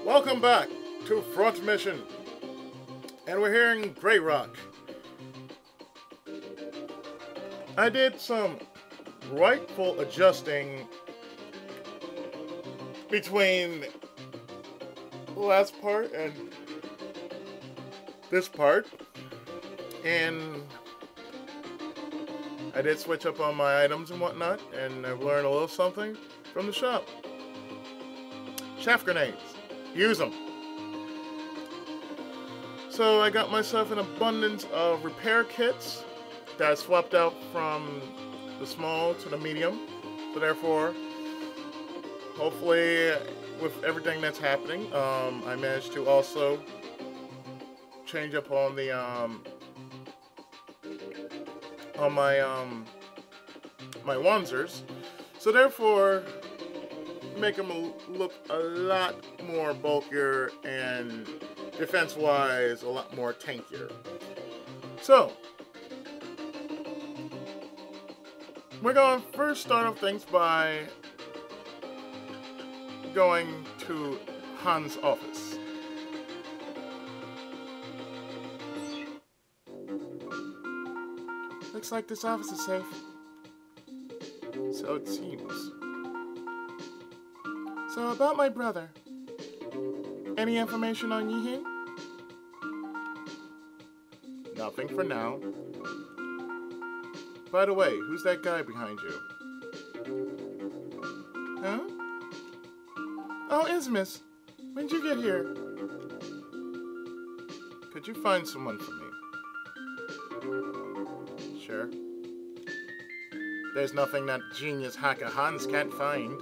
Welcome back to Front Mission, and we're here in Grey Rock. I did some rightful adjusting between the last part and this part, and I did switch up on my items and whatnot, and I've learned a little something from the shop. Chaff grenades. Use them. So I got myself an abundance of repair kits that I swapped out from the small to the medium. So therefore, hopefully with everything that's happening, I managed to also change up on the on my my Wanzers. So therefore, make them look a lot more bulkier and defense-wise a lot more tankier. So we're going to first start off things by going to Han's office. Looks like this office is safe. So it seems. So about my brother, any information on Yihin? Nothing for now. By the way, who's that guy behind you? Huh? Oh, Ismus. When did you get here? Could you find someone for me? Sure. There's nothing that genius hacker Hans can't find.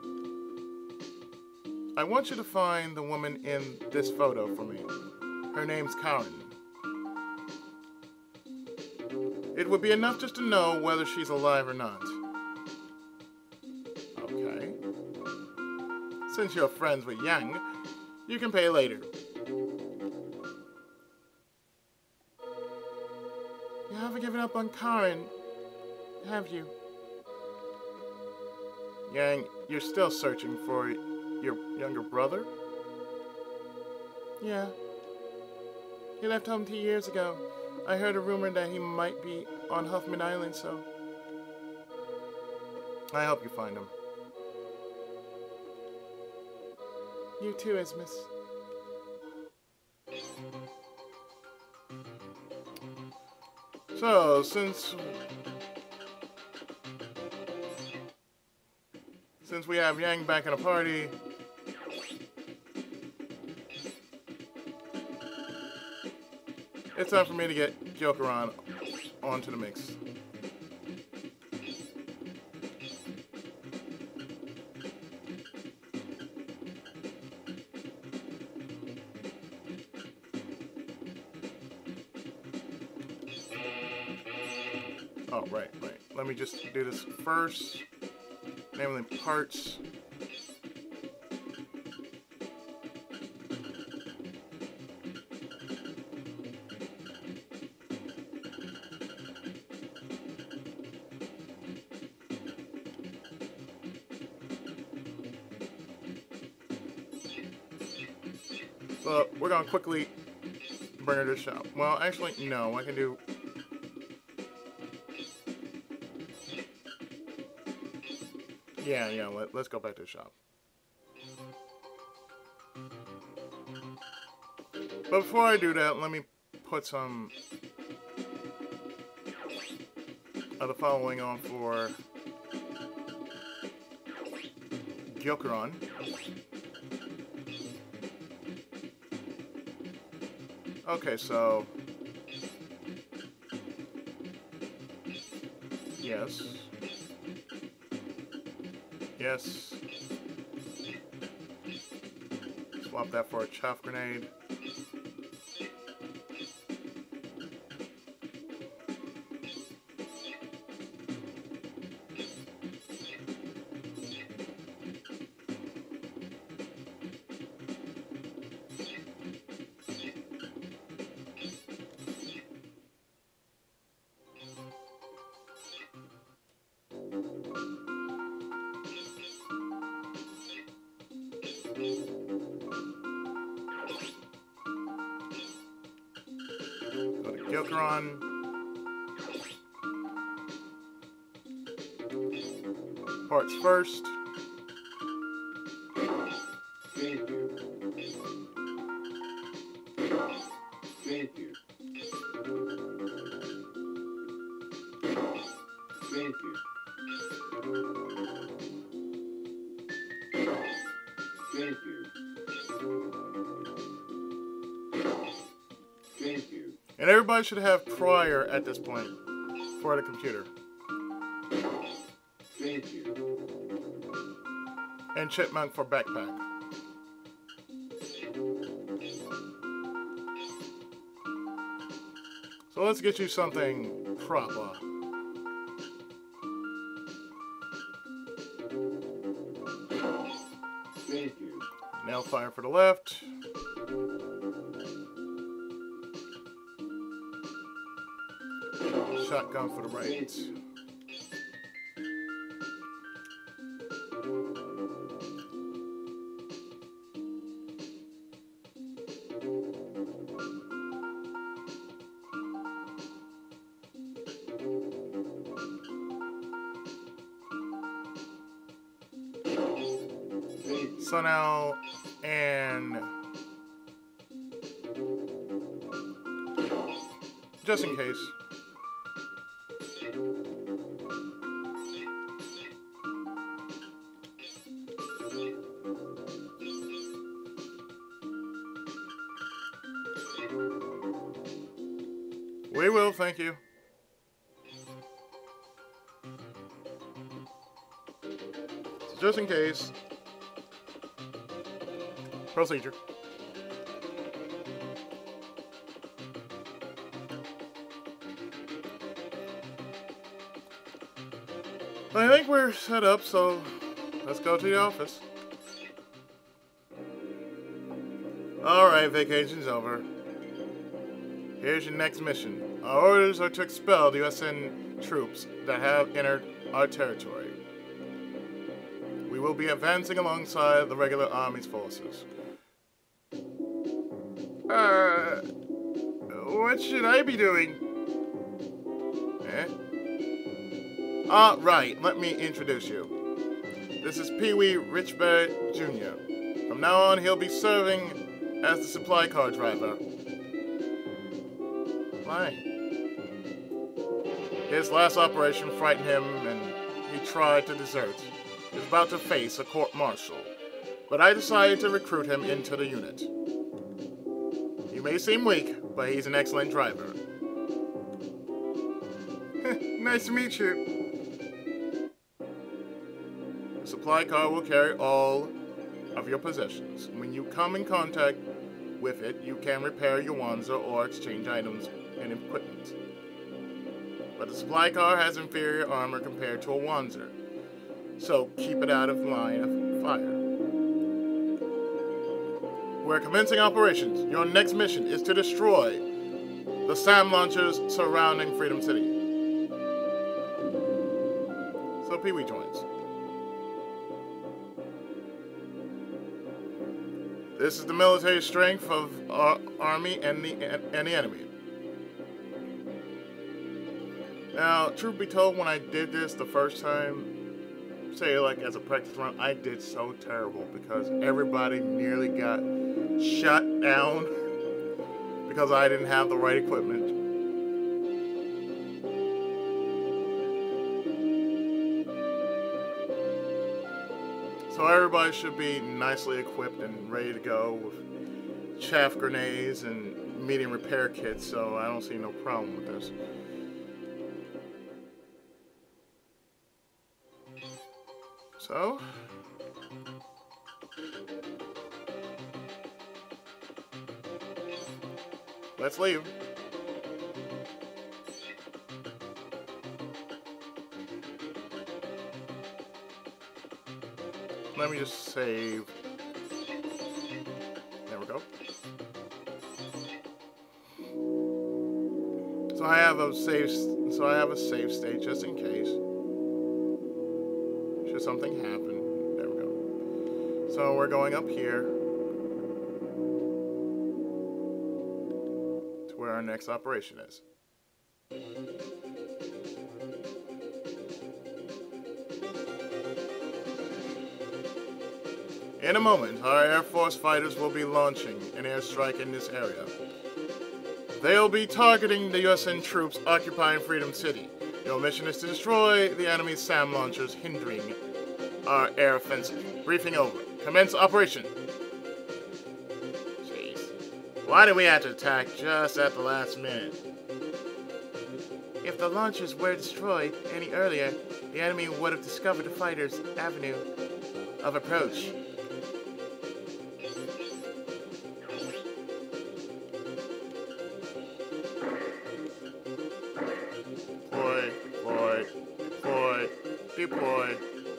I want you to find the woman in this photo for me. Her name's Karen. It would be enough just to know whether she's alive or not. Okay. Since you're friends with Yang, you can pay later. You haven't given up on Karen, have you? Yang, you're still searching for your younger brother? Yeah. He left home 2 years ago. I heard a rumor that he might be on Huffman Island, so I hope you find him. You too, Ismus. So, since we have Yang back in the party, it's time for me to get Jokeron onto the mix. Oh, right. Let me just do this first. Namely parts. So we're gonna quickly bring her to the shop. Well, actually, no. I can do. Yeah. Let's go back to the shop. But before I do that, let me put some of the following on for Jokeron. Okay, so yes. Swap that for a chaff grenade. Gilcaron. Parts first. Thank you. Thank you. Thank you. Thank you. Thank you. And everybody should have prior at this point for the computer. Thank you. And Chipmunk for backpack. So let's get you something proper. Thank you. Nail fire for the left. Shotgun for the right. Sun out and just in case. We will, thank you. So just in case. Procedure. I think we're set up, so let's go to the office. Alright, vacation's over. Here's your next mission. Our orders are to expel the USN troops that have entered our territory. We will be advancing alongside the regular Army's forces. What should I be doing? Right, let me introduce you. This is Pee-wee Richberry Jr. From now on, he'll be serving as the supply car driver. Why? His last operation frightened him and he tried to desert. He was about to face a court-martial, but I decided to recruit him into the unit. He may seem weak, but he's an excellent driver. Nice to meet you. The supply car will carry all of your possessions. When you come in contact with it, you can repair your Wanzer or exchange items and equipment. But the supply car has inferior armor compared to a Wanzer, so keep it out of line of fire. We're commencing operations. Your next mission is to destroy the SAM launchers surrounding Freedom City. So Pee-wee joins. This is the military strength of our army and the enemy. Now, truth be told, when I did this the first time, say like as a practice run, I did so terrible because everybody nearly got shot down because I didn't have the right equipment. So everybody should be nicely equipped and ready to go with chaff grenades and medium repair kits, so I don't see no problem with this. So, let's leave. Let me just save. There we go. So I have a save state just in case. Should something happen. There we go. So we're going up here to where our next operation is. In a moment, our Air Force fighters will be launching an airstrike in this area. They'll be targeting the USN troops occupying Freedom City. Your mission is to destroy the enemy's SAM launchers hindering our air offensive. Briefing over. Commence operation. Jeez. Why did we have to attack just at the last minute? If the launchers were destroyed any earlier, the enemy would have discovered the fighters' avenue of approach. Deploy.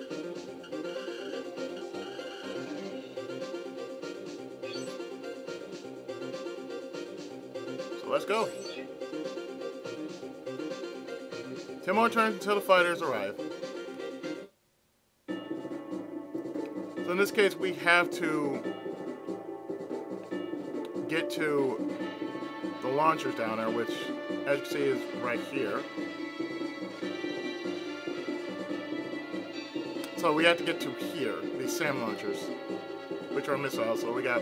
So let's go. 10 more turns until the fighters arrive. So in this case, we have to get to the launchers down there, which, as you can see, is right here. So we have to get to here, these SAM launchers, which are missiles. So we got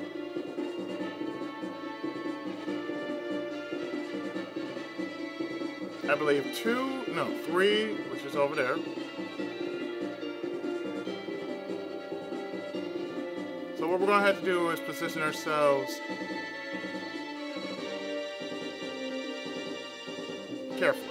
I believe 3, which is over there. So what we're going to have to do is position ourselves carefully.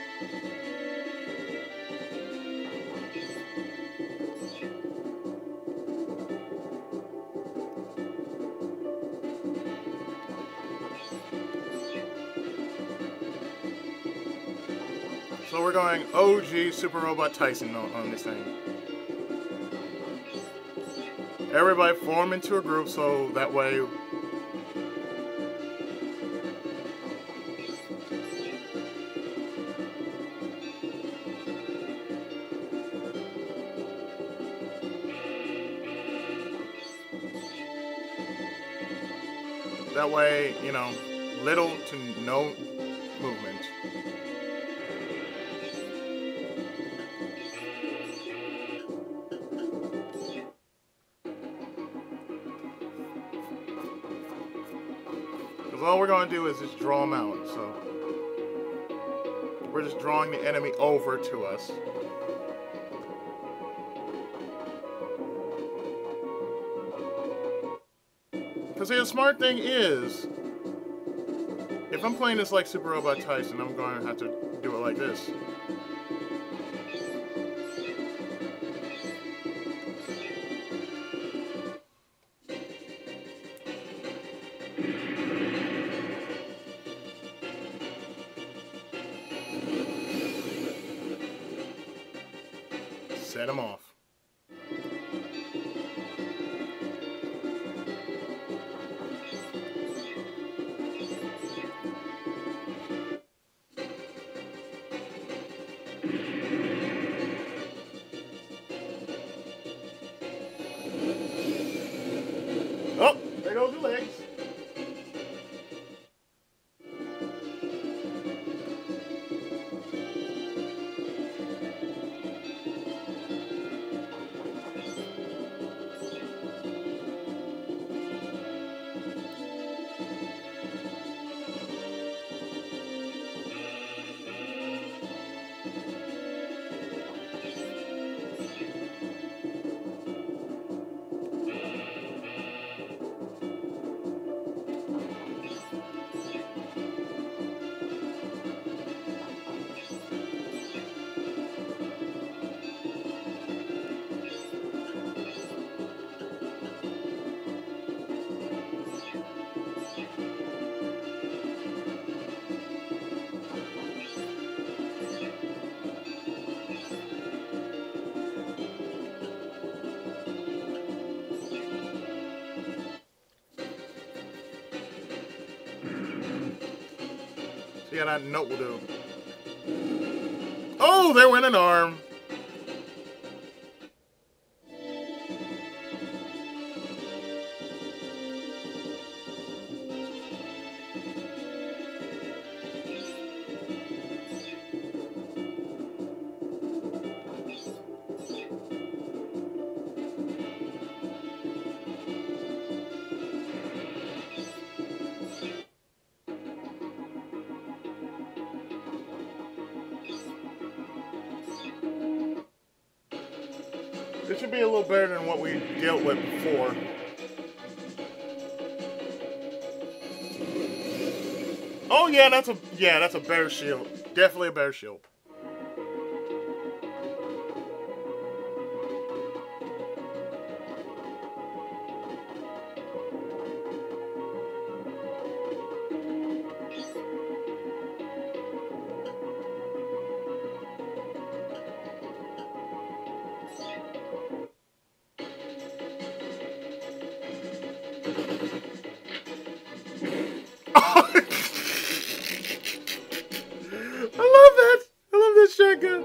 So we're going OG Super Robot Tyson on this thing. Everybody form into a group so that way you know, little to no movement. Because all we're going to do is just draw them out, so we're just drawing the enemy over to us. Because the smart thing is, if I'm playing this like Super Robot Tyson, I'm going to have to do it like this. Set him off. Oh, there goes the legs. Yeah, that note will do. Oh, there went an arm. This should be a little better than what we dealt with before. Oh yeah, that's a better shield. Definitely a better shield. I love that. I love this shotgun.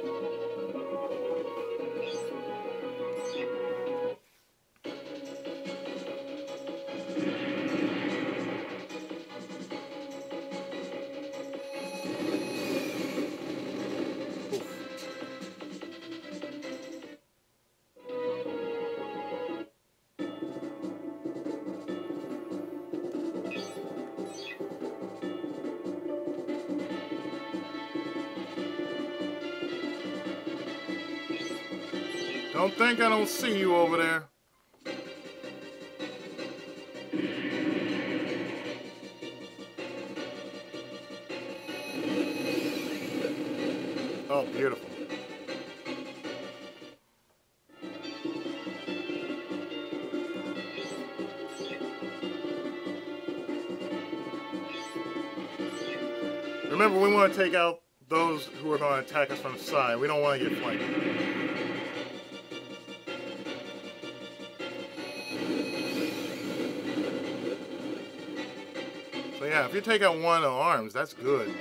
Don't think I don't see you over there. Oh, beautiful. Remember, we want to take out those who are going to attack us from the side. We don't want to get flanked. So yeah, if you take out one of the arms, that's good.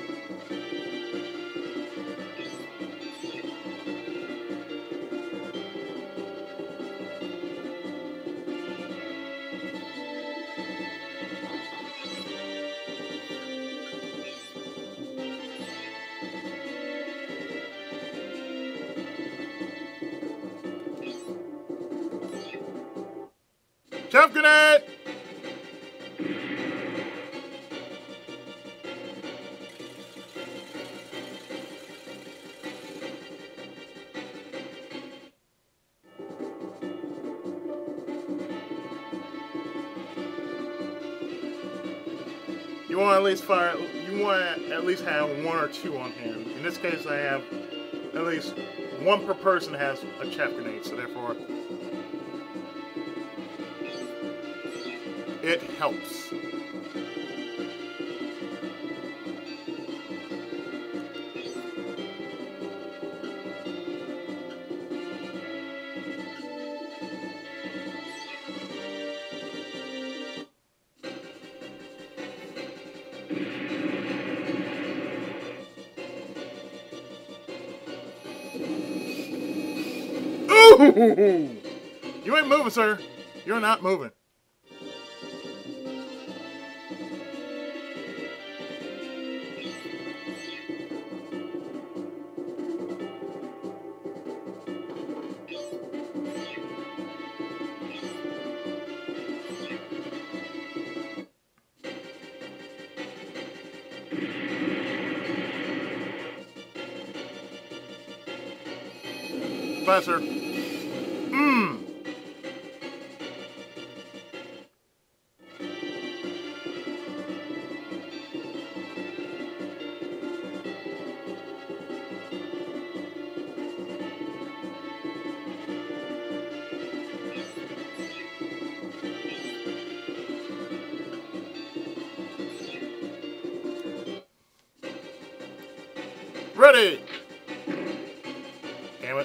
Jump grenade! You want to at least fire. You want to at least have one or two on hand. In this case, I have at least one per person has a chaff grenade, so therefore it helps. Ooh! You ain't moving, sir. You're not moving. Bye, sir. Ready! Damn it.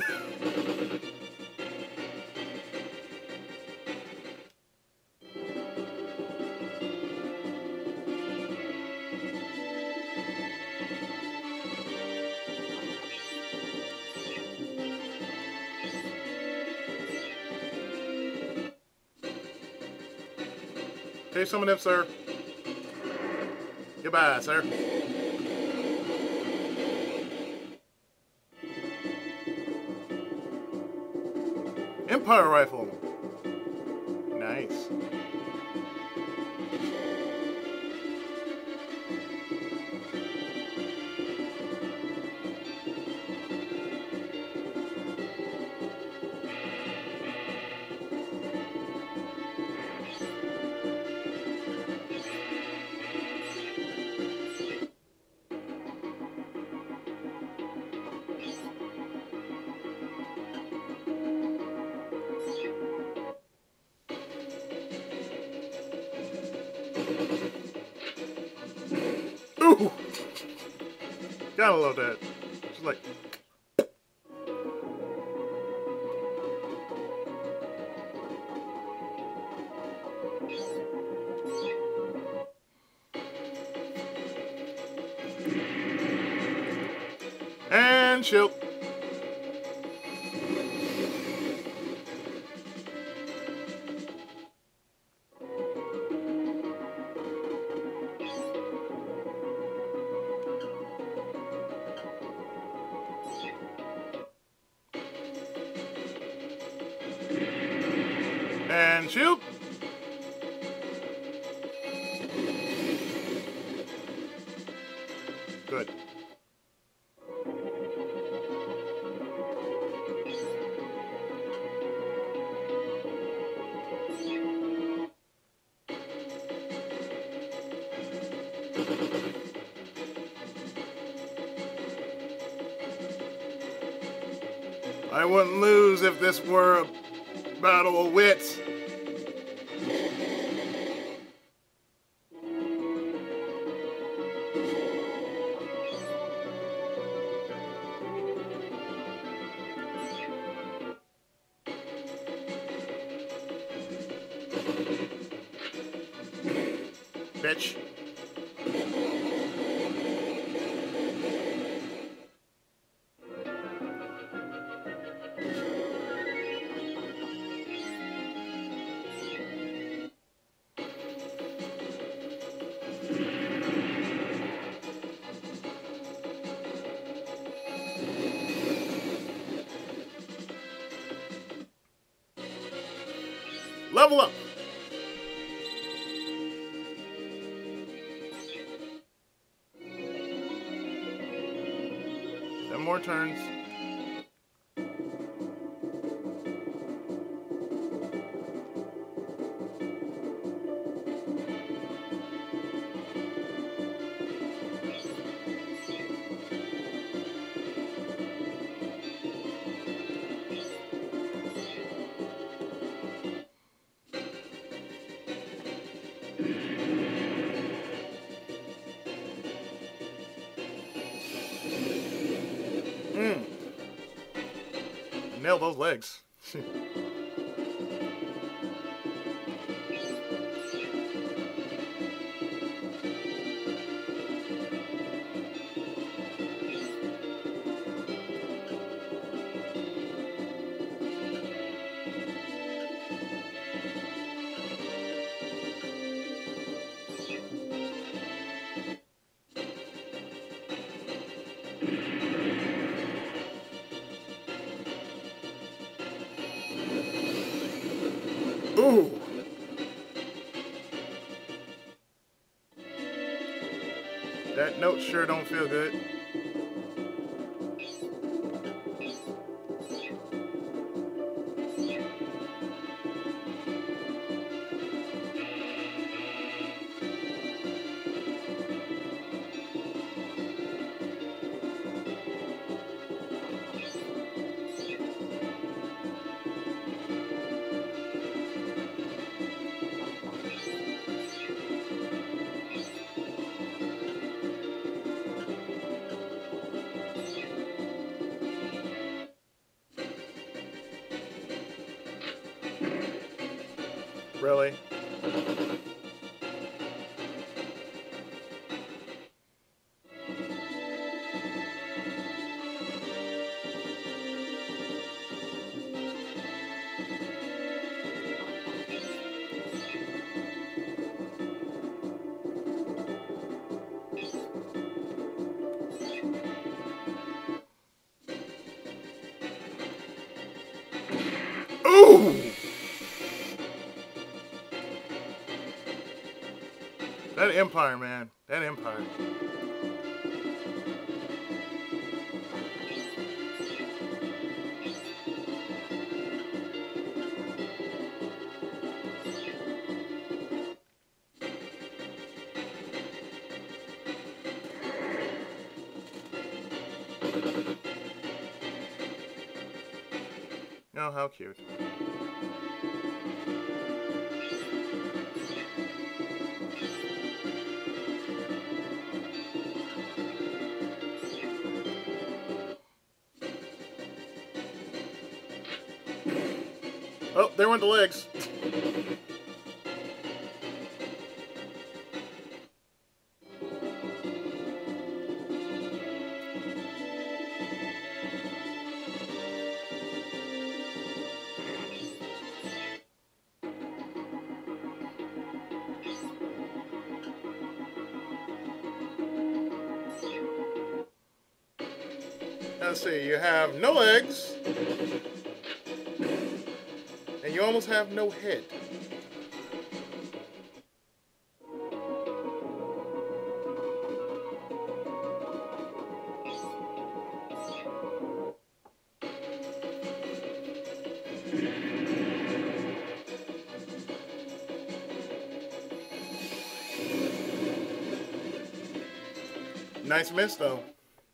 Take some of them, sir. Goodbye, sir. Empire rifle. Nice. Gotta love that. Just like. And shield. And shield. Good. I wouldn't lose if this were a battle of wits. Bitch. Level up. More turns. Nail those legs. Ooh. That note sure don't feel good. Really? Ooh! That Empire, man. That Empire. Oh, how cute. Oh, there went the legs. Let's see, you have no legs, and you almost have no head. Nice miss, though.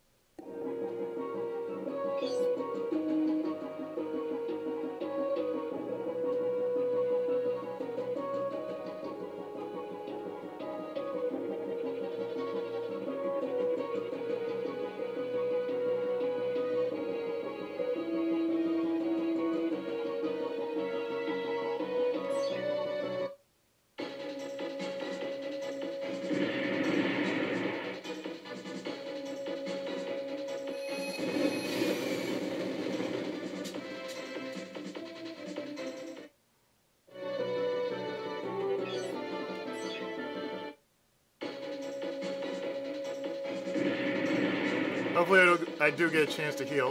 Hopefully I do get a chance to heal.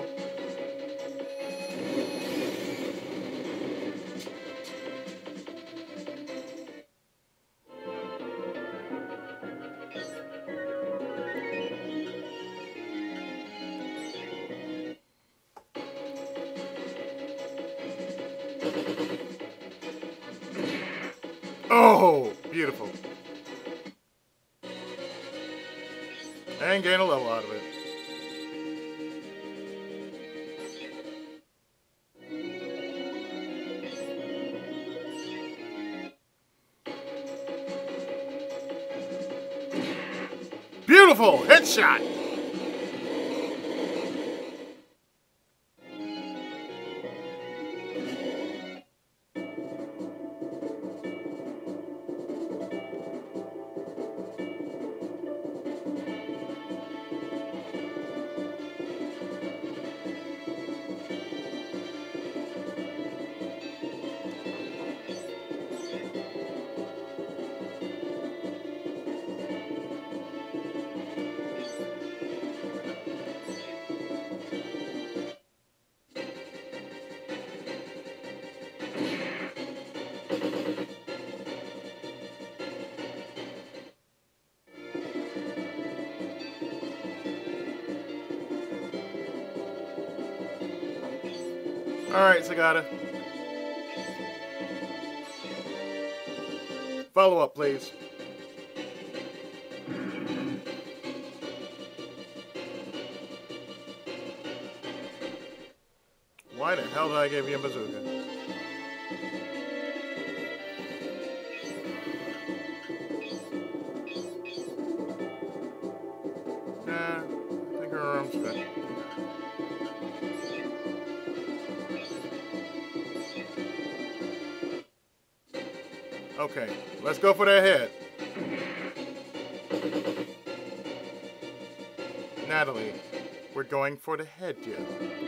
Oh, beautiful. And gain a level out of it. Beautiful headshot. Alright, Sagata. Follow up, please. Why the hell did I give you a bazooka? Nah, I think her arm's good. Okay, let's go for that head. Natalie, we're going for the head, dear.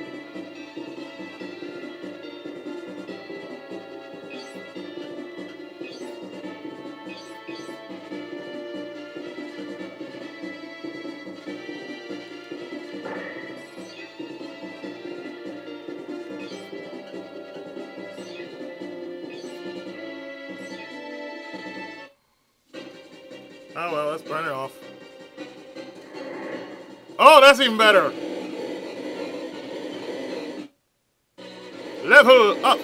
Oh well, let's burn it off. Oh, that's even better! Level up!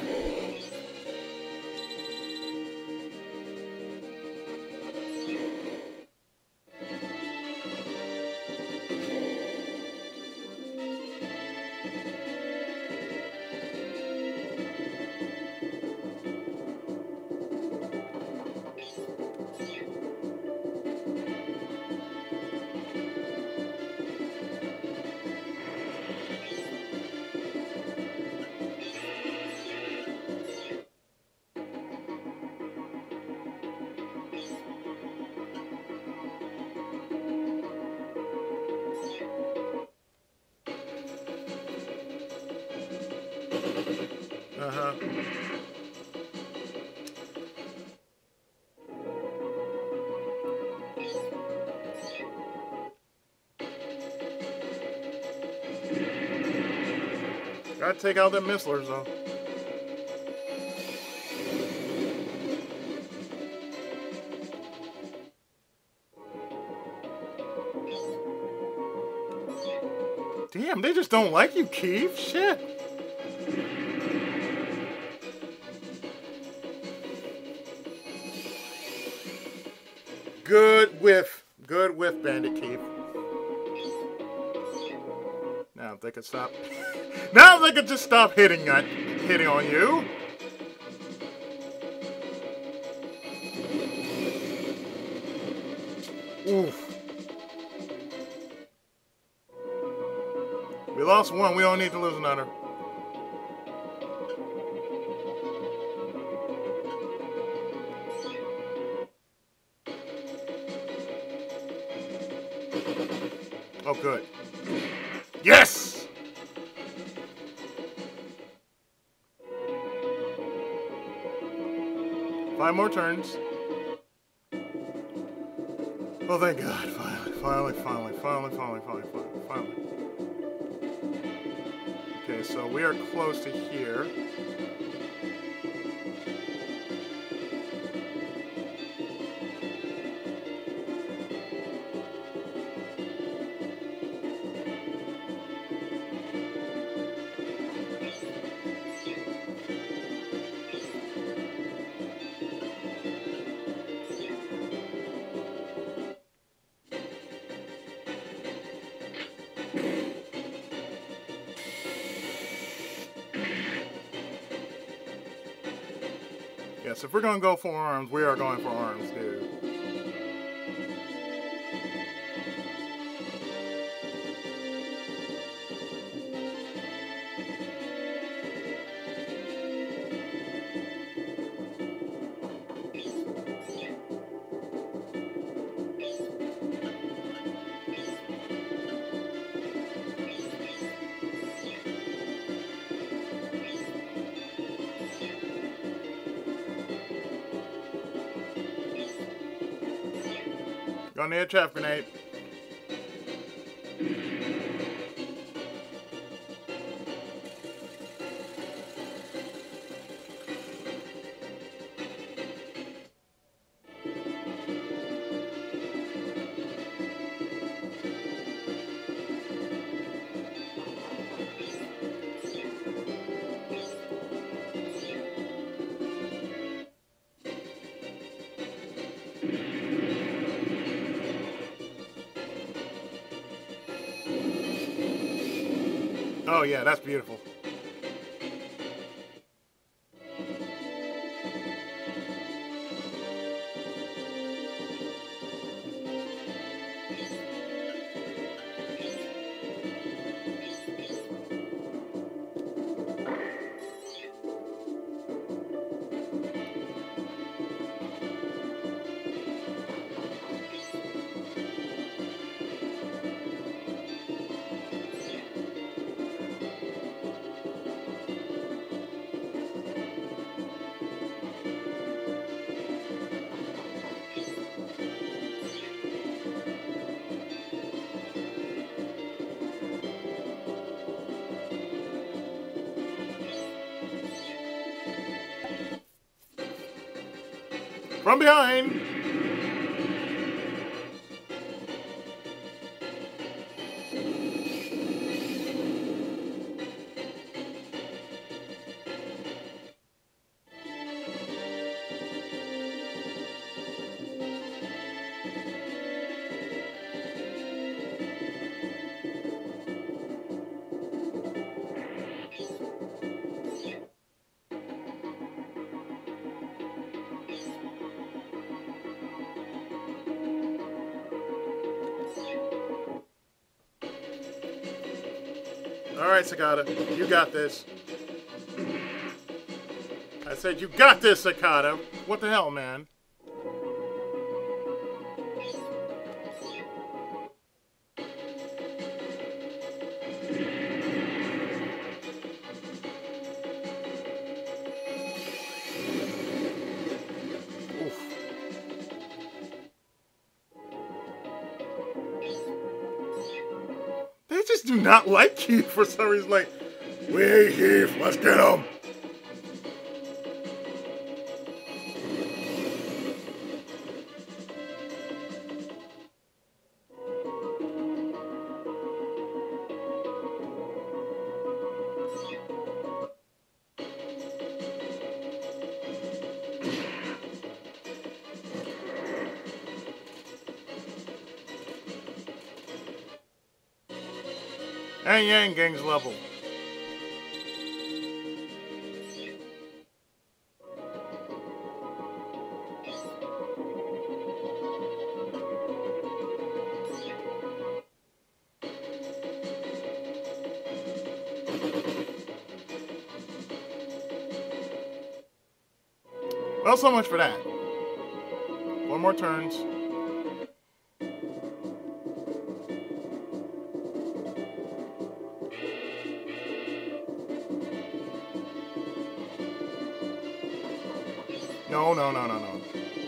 Uh-huh. Gotta take out them misslers, though. Damn, they just don't like you, Keith. Shit. Good whiff. Good whiff, Bandit Keith. Now if they could stop. Now if they could just stop hitting on you. Oof. We lost one. We don't need to lose another. Oh, good. Yes! Five more turns. Oh, thank God. Finally. Okay, so we are close to here. Yes, if we're going to go for arms, we are going for arms, dude. Gonna need a chaff grenade. Oh yeah, that's beautiful. From behind. All right, Cicada, you got this. I said you got this, Cicada. What the hell, man? just do not like Keith for some reason. Like, we hate Keith. Let's get him. And Yang Gang's level. Well, so much for that. 4 more turns. No, no, no, no, no.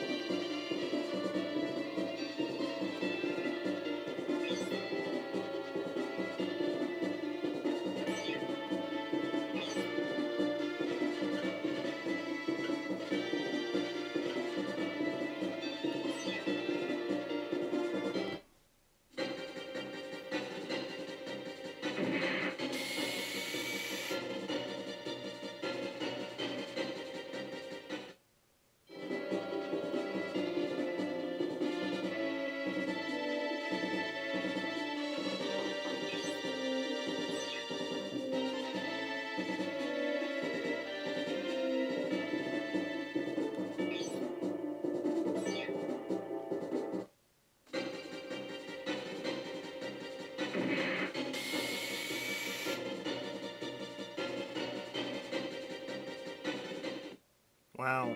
Wow.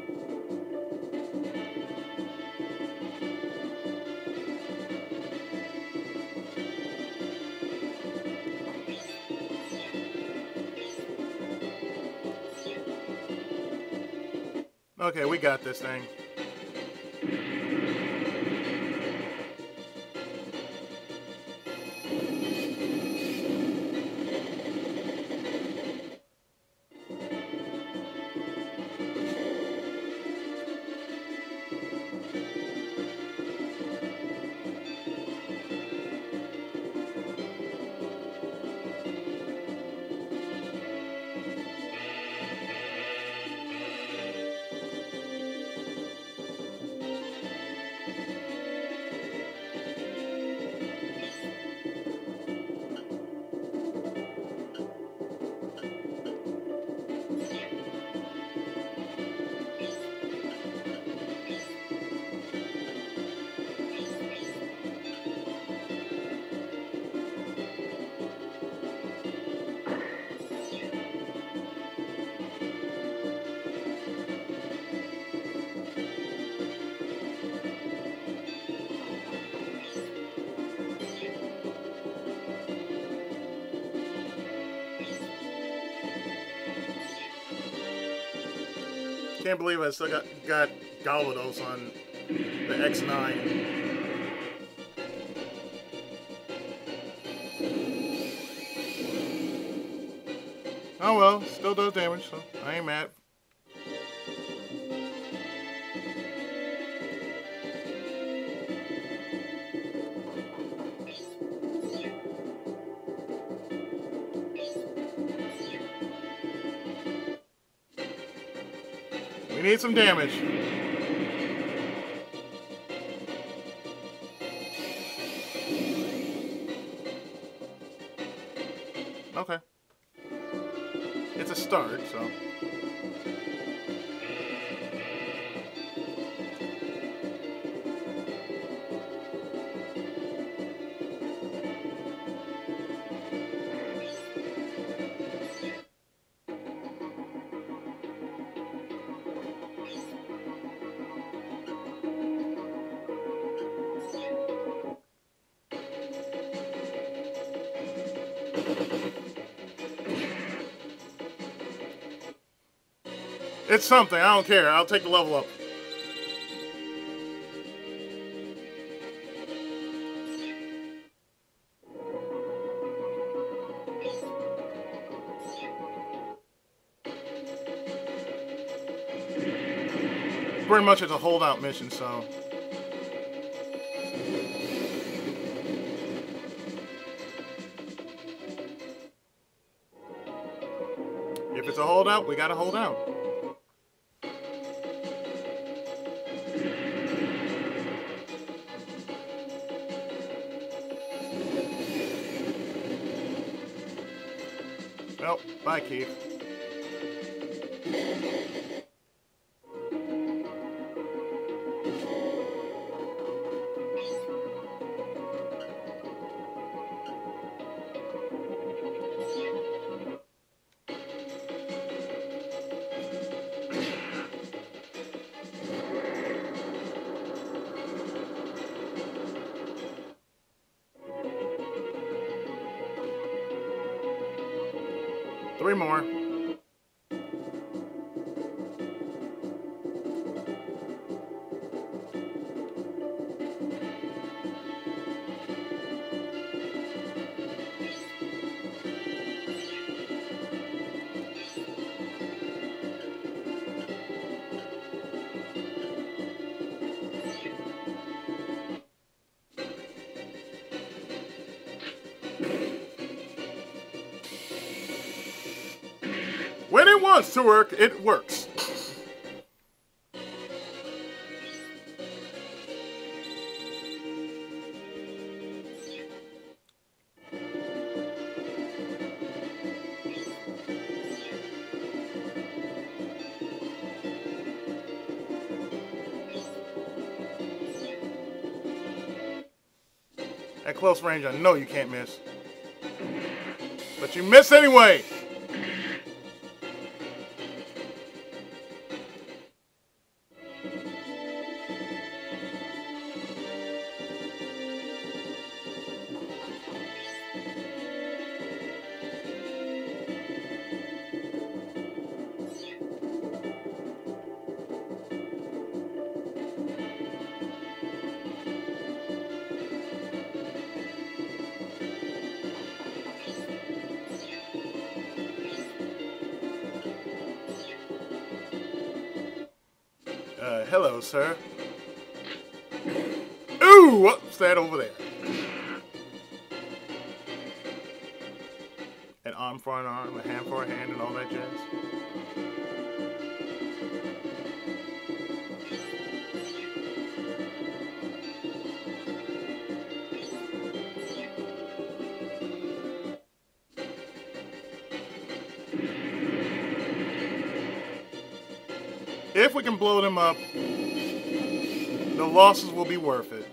Okay, we got this thing. Can't believe I still got Galvados on the X9. Oh well, still does damage, so I ain't mad. We need some damage. Okay. It's a start, so. It's something. I don't care. I'll take the level up. pretty much it's a holdout mission, so. If it's a holdout, we gotta hold out. Well, bye, Keith. Three more. When it wants to work, it works. At close range, I know you can't miss. But you miss anyway! Hello, sir. Ooh, what's that over there? An arm for an arm, a hand for a hand, and all that jazz. If we can blow them up, the losses will be worth it.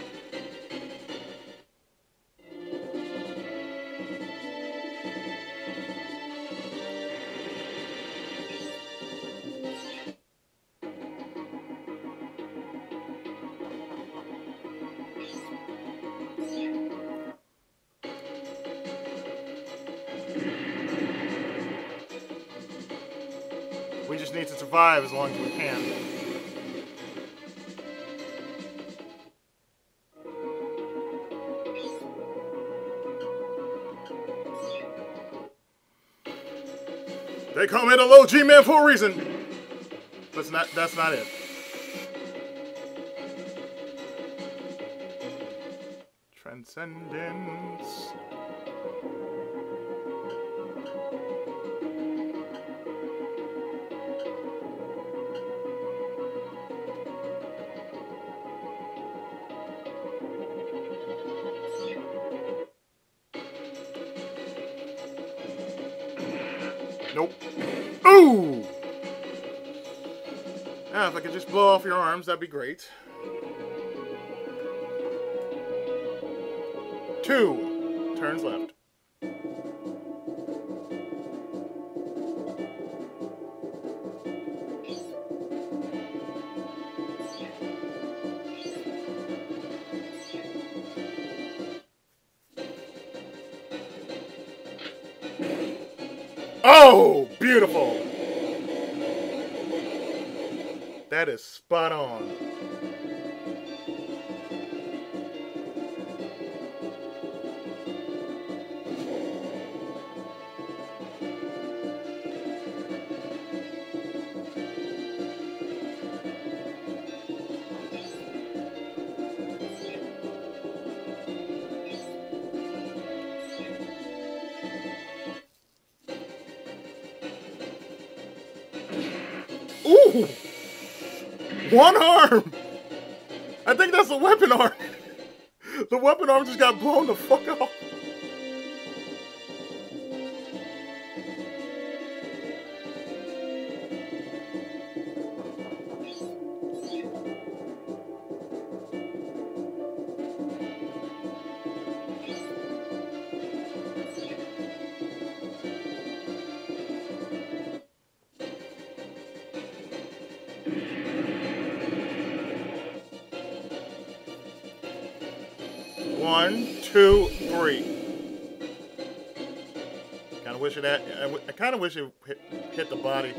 We just need to survive as long as we can. They call me the low G-Man for a reason. That's not it. Transcendence. Nope. Ooh! Now, if I could just blow off your arms, that'd be great. 2 turns left. Oh, beautiful. That is spot on. One arm! I think that's the weapon arm. The weapon arm just got blown the fuck off. One, two, three. Kind of wish it had. I kind of wish it hit the body.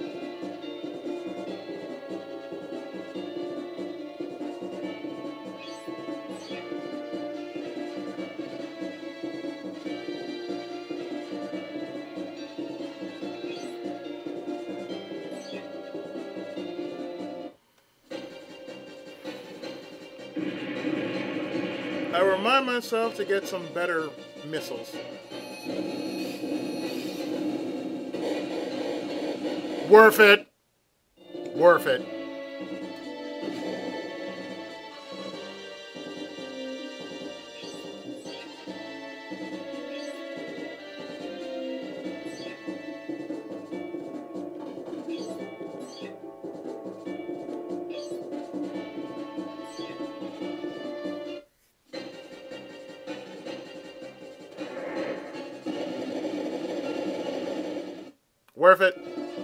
I remind myself to get some better missiles. Worth it. Worth it. Worth it.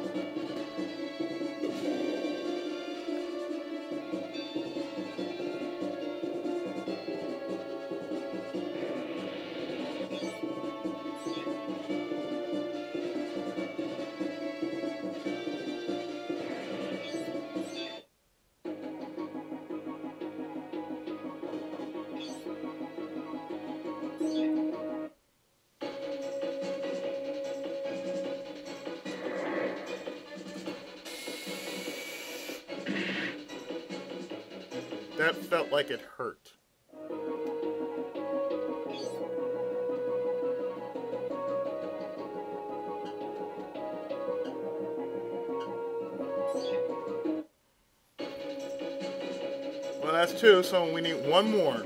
That felt like it hurt. Well, that's two, so we need one more.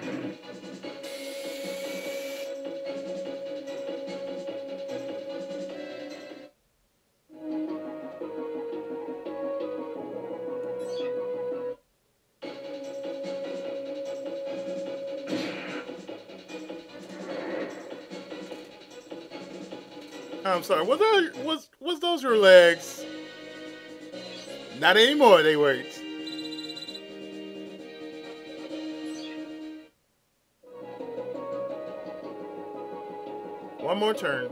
I'm sorry. Was those your legs? Not anymore. They weren't. One more turn.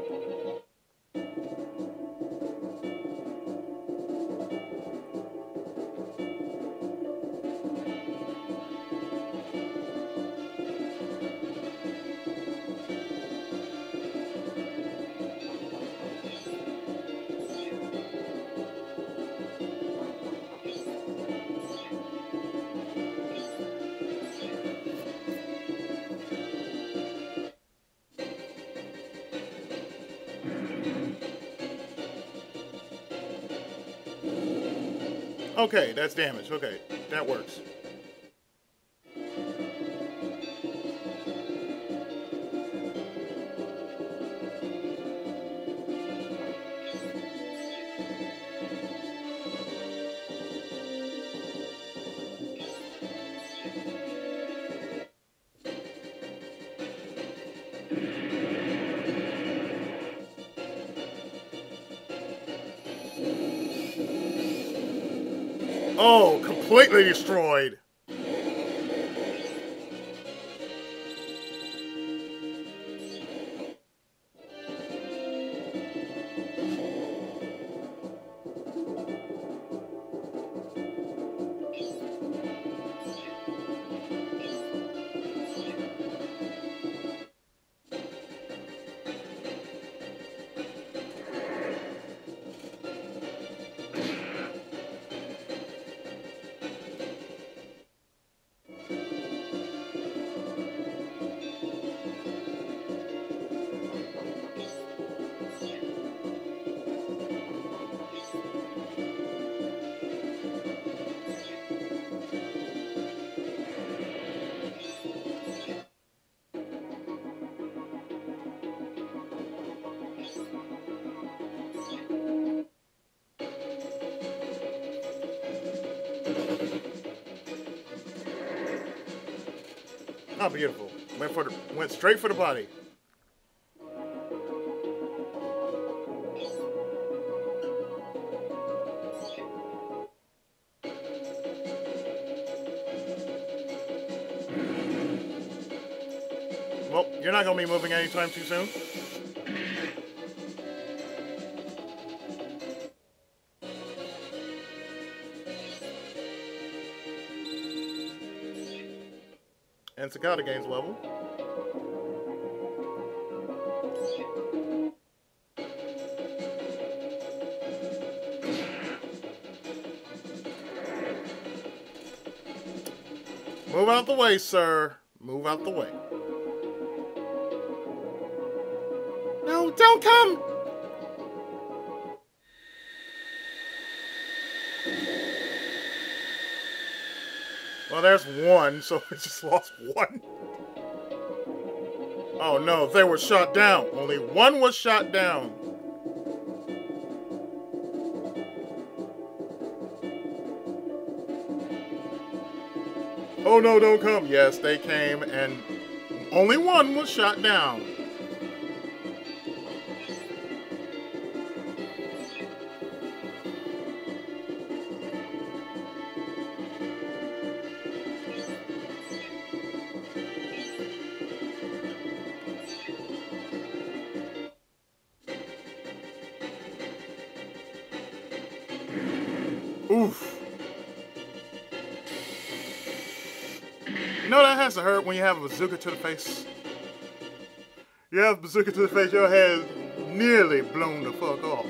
Okay, that's damage. Okay, that works. Oh, completely destroyed. How beautiful. Went straight for the body. Well, you're not going to be moving anytime too soon. And Cicada gains level. Move out the way, sir. Move out the way. No, don't come! Well, there's one, so we just lost one. Oh no, they were shot down. Only one was shot down. Oh no, don't come. Yes, they came, and only one was shot down. Oof. You know that has to hurt when you have a bazooka to the face? You have a bazooka to the face, your head is nearly blown the fuck off.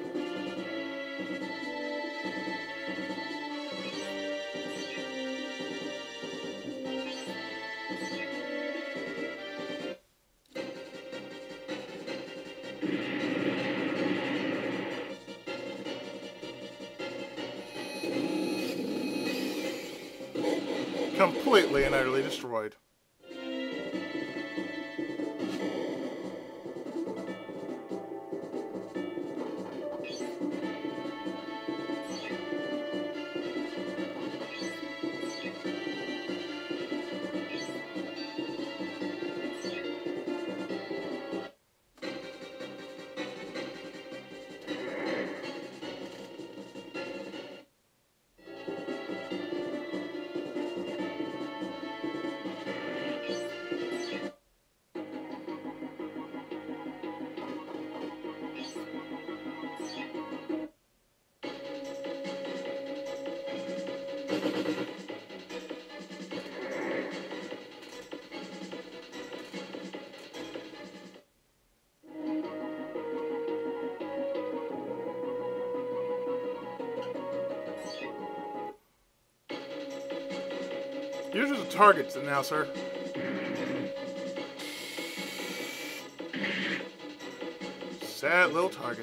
Completely and utterly destroyed. These are the targets now, sir. Sad little target.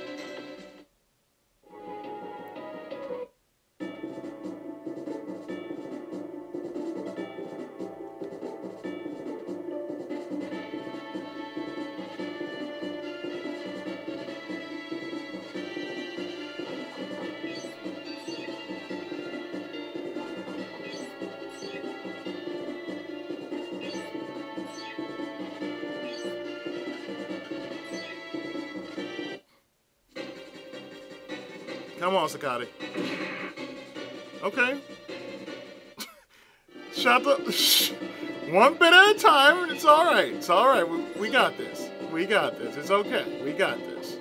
Come on, Sakati. Okay. Shut the... One bit at a time. It's all right. It's all right. We got this. We got this. It's okay. We got this.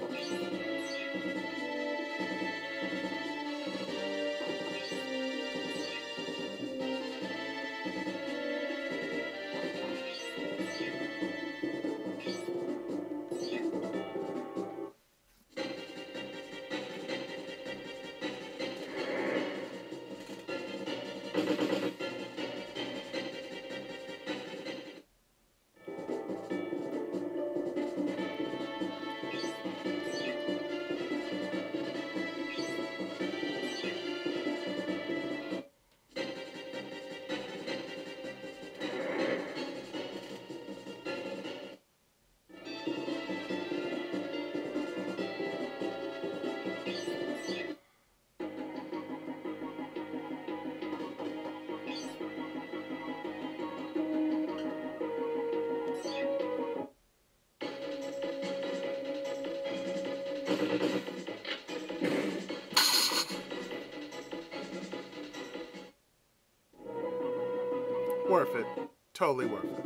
Worth it. Totally worth it.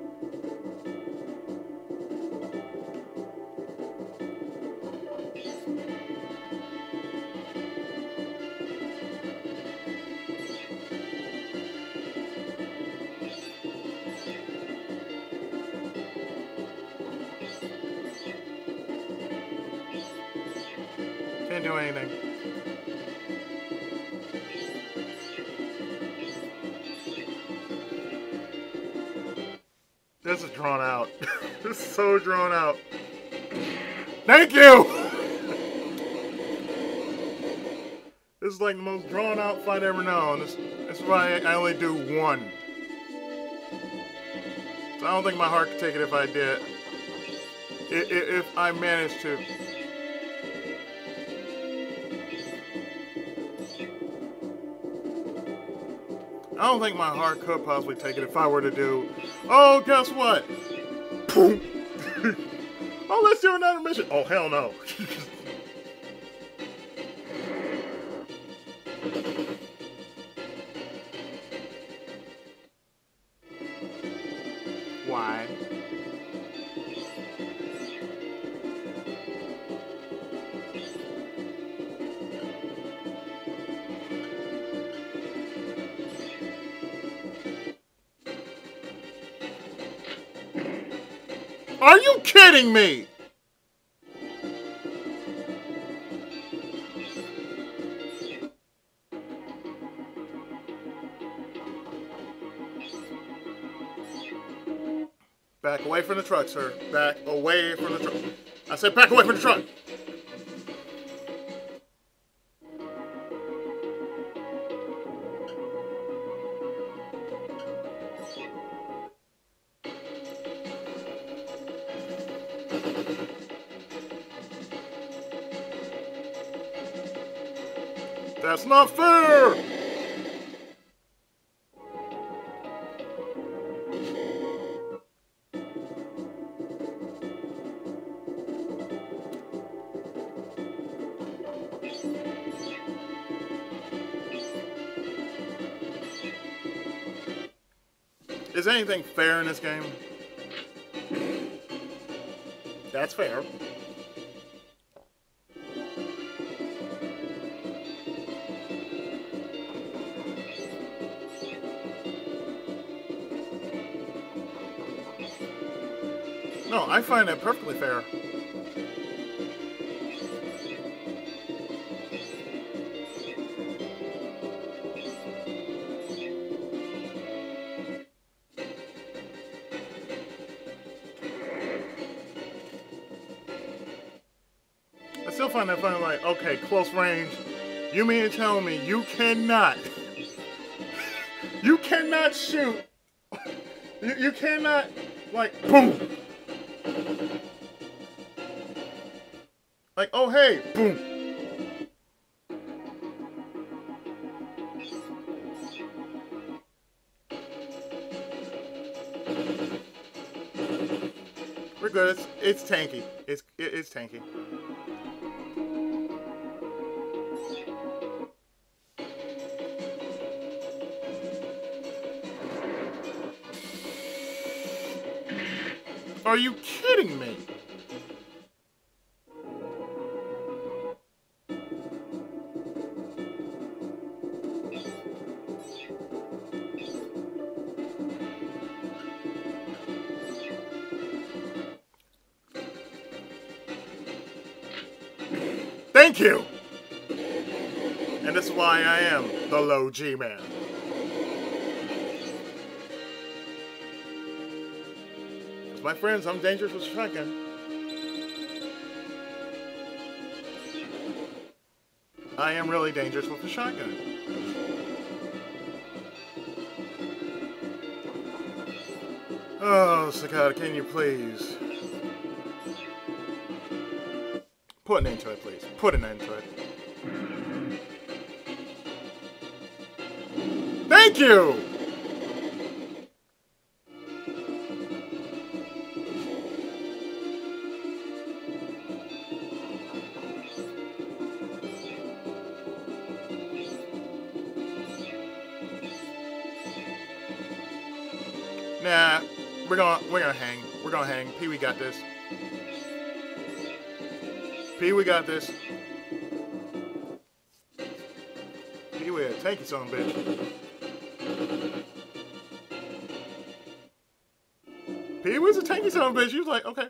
Can't do anything. This is drawn out. This is so drawn out. Thank you! This is like the most drawn out fight I ever known. This is why I only do one. So I don't think my heart could take it if I did. If I managed to. I don't think my heart could possibly take it if I were to do. Oh, guess what? Boom. Oh, let's do another mission. Oh, hell no. Why? Are you kidding me? Back away from the truck, sir. Back away from the truck. I said back away from the truck. That's not fair! Is anything fair in this game? That's fair. No, I find that perfectly fair. I still find that funny, like, okay, close range. You mean to tell me you cannot shoot. You cannot, like, boom. Like, oh, hey, boom. We're good. It's tanky. It's tanky. Are you kidding me? Thank you! And this is why I am the low G-man. My friends, I'm dangerous with a shotgun. I am really dangerous with a shotgun. Oh, Sakata, can you please? Put an end to it, please. Put an end to it. Thank you! Nah, we're gonna hang. We're gonna hang. Pee-wee got this. Pee-wee got this. Pee-wee, thank you, son of a bitch. Pee-wee's a tanky son of a bitch. He was like, okay.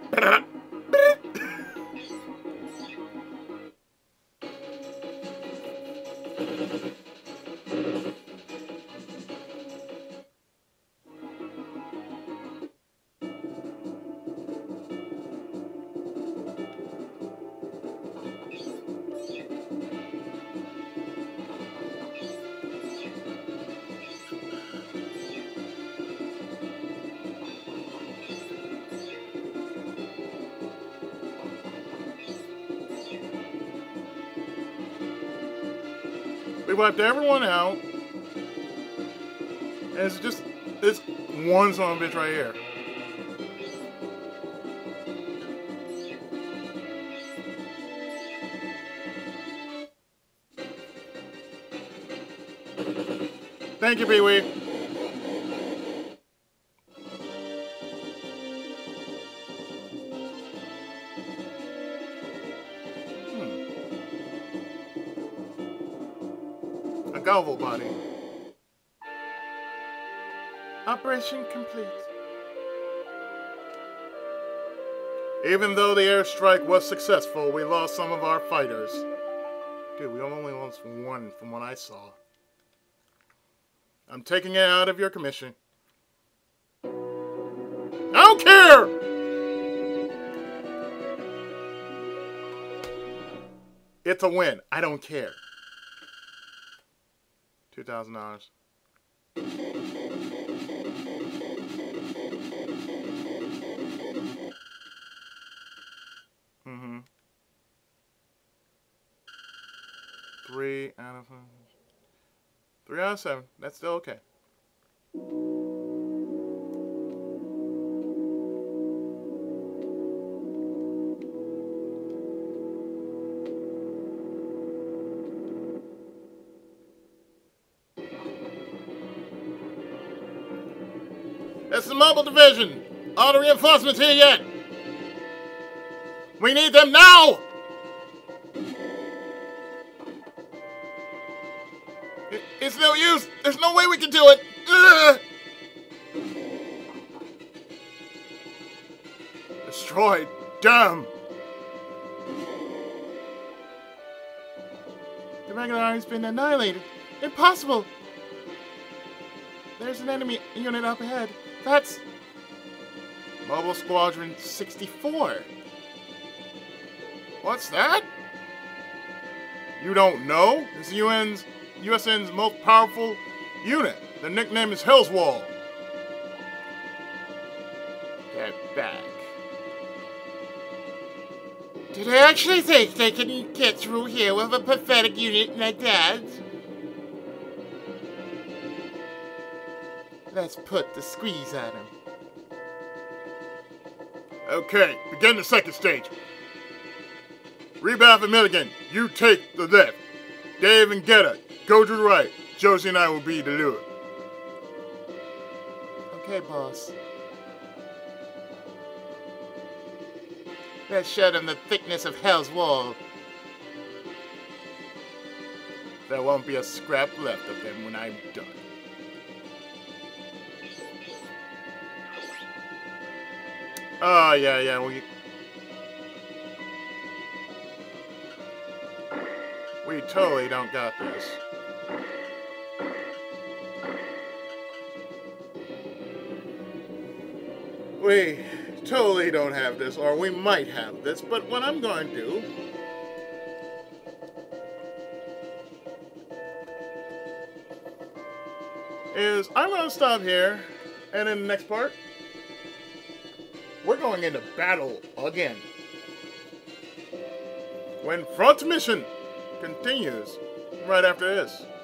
We wiped everyone out. And it's just this one son of a bitch right here. Thank you, Pee-wee. A gobble body. Operation complete. Even though the airstrike was successful, we lost some of our fighters. Dude, we only lost one from what I saw. I'm taking it out of your commission. I don't care! It's a win. I don't care. $2,000. Mm-hmm. 3 out of 5. 3 out of 7. That's still okay. It's the mobile division. All the reinforcements here yet. We need them now. It's no use. There's no way we can do it. Ugh. Destroyed. Damn. The regular army's been annihilated. Impossible. There's an enemy unit up ahead. That's Mobile Squadron 64. What's that? You don't know? It's the USN's most powerful unit. The nickname is Hell's Wall. Get back. Do they actually think they can get through here with a pathetic unit like that? Let's put the squeeze on him. Okay, begin the second stage. Rebath and Milligan, you take the left. Dave and Getta, go to the right. Josie and I will be the lure. Okay, boss. Let's show them the thickness of Hell's Wall. There won't be a scrap left of them when I'm done. Oh, yeah, we totally don't got this. We totally don't have this, or we might have this, but what I'm going to do is I'm going to stop here, and in the next part, we're going into battle again. When Front Mission continues right after this.